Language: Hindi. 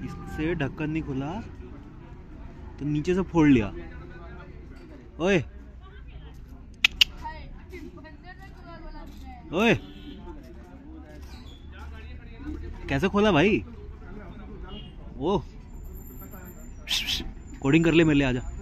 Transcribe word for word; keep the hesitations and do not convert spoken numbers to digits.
इससे ढक्कन नहीं खुला तो नीचे से फोड़ लिया। ओए ओए कैसे खोला भाई? ओ कोडिंग कर ले मेरे लिए, आजा।